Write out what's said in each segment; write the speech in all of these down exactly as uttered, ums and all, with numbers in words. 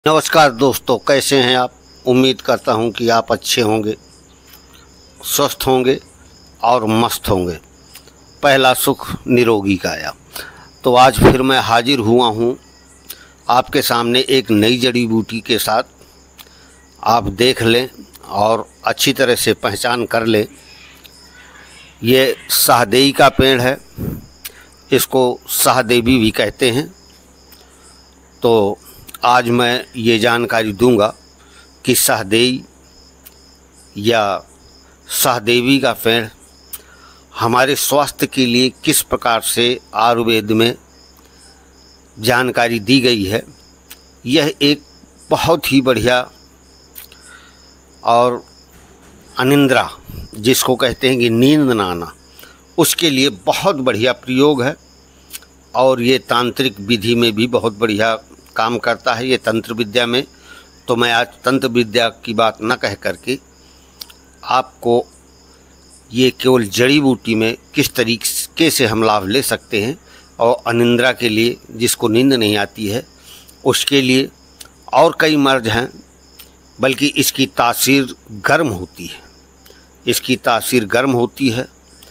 नमस्कार दोस्तों, कैसे हैं आप। उम्मीद करता हूं कि आप अच्छे होंगे, स्वस्थ होंगे और मस्त होंगे। पहला सुख निरोगी काया। तो आज फिर मैं हाजिर हुआ हूं आपके सामने एक नई जड़ी बूटी के साथ। आप देख लें और अच्छी तरह से पहचान कर लें। ये सहदेई का पेड़ है, इसको सहदेवी भी कहते हैं। तो आज मैं ये जानकारी दूंगा कि सहदेई या सहदेवी का पेड़ हमारे स्वास्थ्य के लिए किस प्रकार से आयुर्वेद में जानकारी दी गई है। यह एक बहुत ही बढ़िया और अनिंद्रा, जिसको कहते हैं कि नींद ना आना, उसके लिए बहुत बढ़िया प्रयोग है। और ये तांत्रिक विधि में भी बहुत बढ़िया काम करता है, ये तंत्र विद्या में। तो मैं आज तंत्र विद्या की बात न कह करके आपको ये केवल जड़ी बूटी में किस तरीके से हम लाभ ले सकते हैं, और अनिंद्रा के लिए, जिसको नींद नहीं आती है, उसके लिए और कई मर्ज हैं। बल्कि इसकी तासीर गर्म होती है, इसकी तासीर गर्म होती है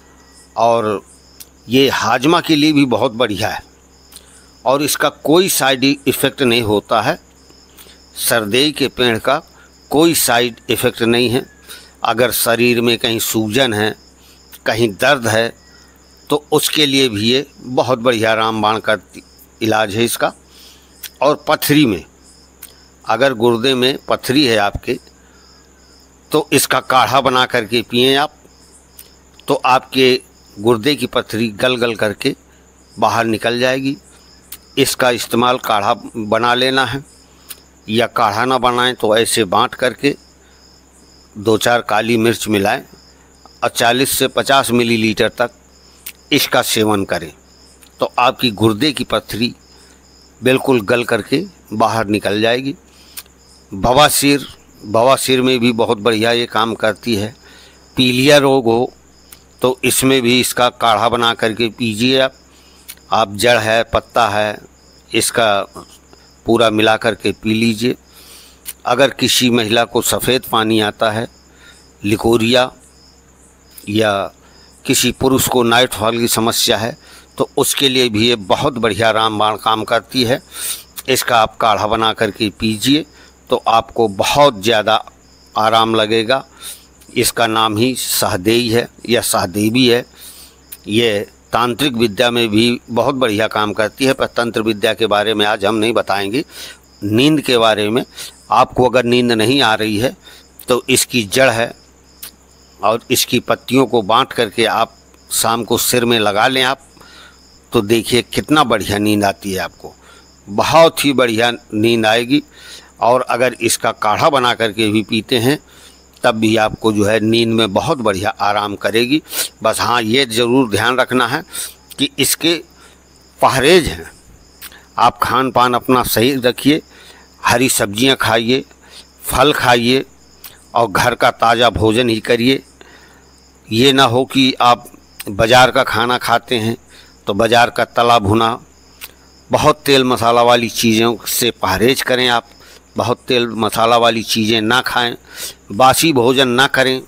और ये हाजमा के लिए भी बहुत बढ़िया है। और इसका कोई साइड इफ़ेक्ट नहीं होता है। सहदेई के पेड़ का कोई साइड इफ़ेक्ट नहीं है। अगर शरीर में कहीं सूजन है, कहीं दर्द है, तो उसके लिए भी ये बहुत बढ़िया रामबाण का इलाज है इसका। और पथरी में, अगर गुर्दे में पथरी है आपके, तो इसका काढ़ा बना करके पिएं आप, तो आपके गुर्दे की पथरी गल गल करके बाहर निकल जाएगी। इसका इस्तेमाल काढ़ा बना लेना है, या काढ़ा ना बनाएं तो ऐसे बांट करके दो चार काली मिर्च मिलाएं और चालीस से पचास मिलीलीटर तक इसका सेवन करें, तो आपकी गुर्दे की पथरी बिल्कुल गल करके बाहर निकल जाएगी। बवासीर बवासीर में भी बहुत बढ़िया ये काम करती है। पीलिया रोग हो तो इसमें भी इसका काढ़ा बना करके पीजिए आप। आप जड़ है, पत्ता है, इसका पूरा मिला करके पी लीजिए। अगर किसी महिला को सफ़ेद पानी आता है, लिकोरिया, या किसी पुरुष को नाइट फॉल की समस्या है, तो उसके लिए भी ये बहुत बढ़िया रामबाण काम करती है। इसका आप काढ़ा बना करके पीजिए तो आपको बहुत ज़्यादा आराम लगेगा। इसका नाम ही सहदेई है या सहदेवी है। ये तांत्रिक विद्या में भी बहुत बढ़िया काम करती है, पर तंत्र विद्या के बारे में आज हम नहीं बताएंगे। नींद के बारे में, आपको अगर नींद नहीं आ रही है तो इसकी जड़ है और इसकी पत्तियों को बांट करके आप शाम को सिर में लगा लें आप, तो देखिए कितना बढ़िया नींद आती है आपको, बहुत ही बढ़िया नींद आएगी। और अगर इसका काढ़ा बना करके भी पीते हैं तब भी आपको जो है नींद में बहुत बढ़िया आराम करेगी। बस हाँ, ये ज़रूर ध्यान रखना है कि इसके परहेज हैं। आप खान पान अपना सही रखिए, हरी सब्जियां खाइए, फल खाइए और घर का ताज़ा भोजन ही करिए। ये ना हो कि आप बाज़ार का खाना खाते हैं तो बाज़ार का तला भुना, बहुत तेल मसाला वाली चीज़ों से परहेज करें आप। बहुत तेल मसाला वाली चीज़ें ना खाएं, बासी भोजन ना करें,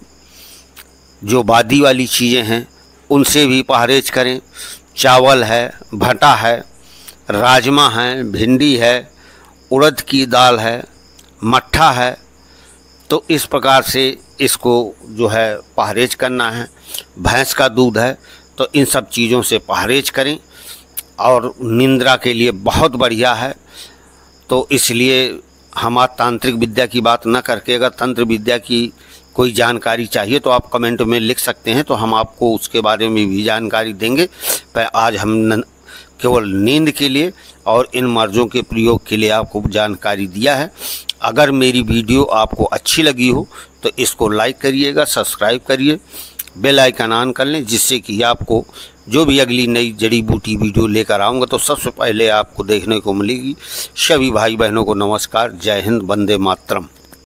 जो बादी वाली चीज़ें हैं उनसे भी परहेज करें। चावल है, भटा है, राजमा है, भिंडी है, उड़द की दाल है, मट्ठा है, तो इस प्रकार से इसको जो है परहेज करना है। भैंस का दूध है, तो इन सब चीज़ों से परहेज करें। और निंद्रा के लिए बहुत बढ़िया है। तो इसलिए हम आज तांत्रिक विद्या की बात न करके, अगर तंत्र विद्या की कोई जानकारी चाहिए तो आप कमेंट में लिख सकते हैं, तो हम आपको उसके बारे में भी जानकारी देंगे। पर आज हम केवल नींद के लिए और इन मर्जों के प्रयोग के लिए आपको जानकारी दिया है। अगर मेरी वीडियो आपको अच्छी लगी हो तो इसको लाइक करिएगा, सब्सक्राइब करिए, बेल आइकन ऑन कर लें, जिससे कि आपको जो भी अगली नई जड़ी बूटी वीडियो लेकर आऊँगा तो सबसे पहले आपको देखने को मिलेगी। सभी भाई बहनों को नमस्कार, जय हिंद, वंदे मातरम।